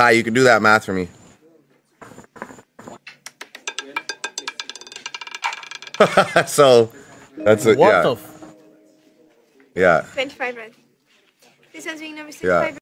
Hi, you can do that math for me. So that's it. What Yeah. the Yeah. 25 right. This one's being number 65. Yeah.